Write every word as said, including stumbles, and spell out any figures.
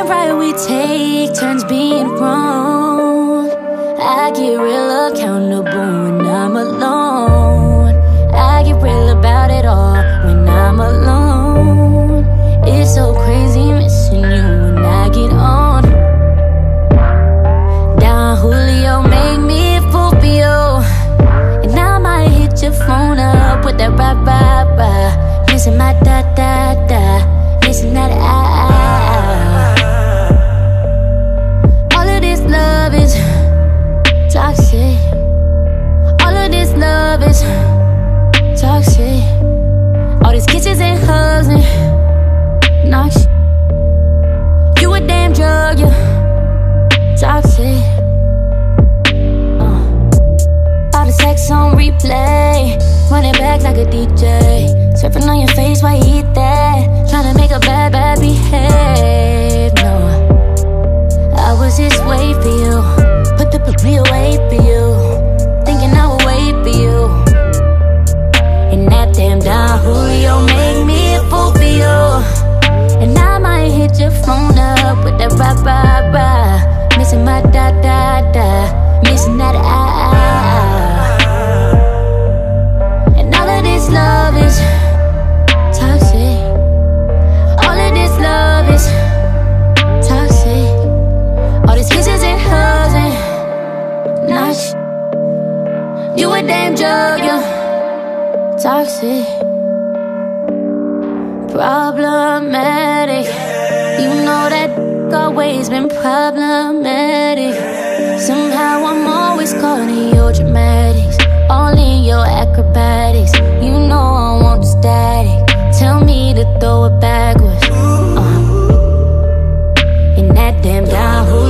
right we take turns being wrong. I get real accountable when I'm alone. I get real about it all when I'm alone. It's so crazy missing you when I get on. Don Julio make me Fulvio, and I might hit your phone up with that rah rah rah, missing my da da da, missing that ah ah. All of this love is toxic. All of this love is toxic. All these kisses and hugs and knocks. You a damn drug, you toxic. uh. All the sex on replay, running back like a D J, surfing on your face while you eat that, trying to make a bad, bad behave. No, I was this way for you, put the real away for you, thinking I would wait for you. And that damn Don Julio make me a Fulvio, and I might hit your phone up with that rah rah rah, missing my da da da, missing that ah ah. And all of this love is toxic. All of this love is toxic. All these kisses and hugs and knocks. You a damn drug, you toxic. Problematic. You know that always been problematic. Somehow I'm always caught in your dramatics, all in your acrobatics. You know I want the static, tell me to throw it backwards. uh. And that damn Don Julio